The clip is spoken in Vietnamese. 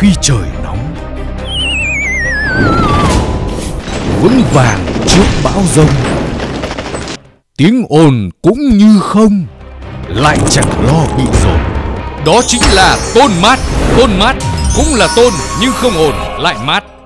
khi trời nóng, vững vàng trước bão giông. Tiếng ồn cũng như không, lại chẳng lo bị dồn. Đó chính là Tôn Mát. Tôn Mát cũng là tôn nhưng không ồn lại mát.